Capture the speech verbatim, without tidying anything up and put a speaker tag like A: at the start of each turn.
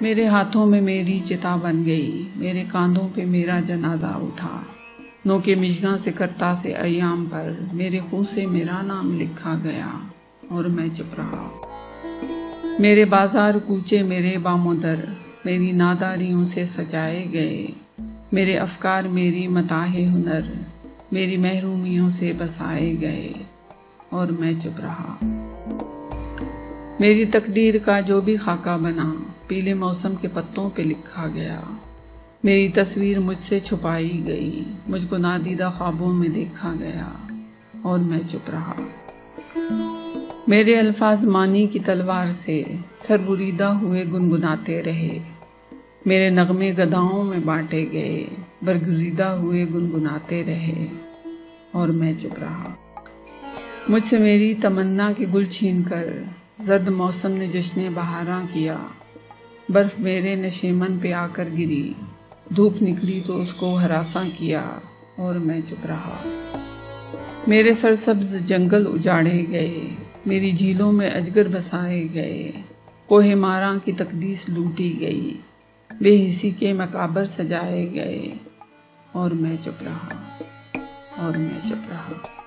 A: मेरे हाथों में मेरी चिता बन गई, मेरे कांधों पे मेरा जनाजा उठा। नो के मिजना से करता से अयाम पर मेरे खून से मेरा नाम लिखा गया और मैं चुप रहा। मेरे बाजार कूचे मेरे बामोदर मेरी नादारियों से सजाए गए, मेरे अफकार मेरी मताहे हुनर मेरी महरूमियों से बसाए गए और मैं चुप रहा। मेरी तकदीर का जो भी खाका बना पीले मौसम के पत्तों पे लिखा गया, मेरी तस्वीर मुझसे छुपाई गई, मुझको नादीदा ख्वाबों में देखा गया और मैं चुप रहा। मेरे अल्फाज मानी की तलवार से सरबुरीदा हुए गुनगुनाते रहे, मेरे नगमे गदाओं में बांटे गए, बरगुजीदा हुए गुनगुनाते रहे और मैं चुप रहा। मुझसे मेरी तमन्ना के गुल छीन कर जर्द मौसम ने जश्न बहारा किया, बर्फ मेरे नशेमन पे आकर गिरी, धूप निकली तो उसको हरासा किया और मैं चुप रहा। मेरे सरसब्ज जंगल उजाड़े गए, मेरी झीलों में अजगर बसाए गए, कोहे मारा की तकदीस लूटी गई, बेहिसी के मकाबर सजाए गए और मैं चुप रहा और मैं चुप रहा।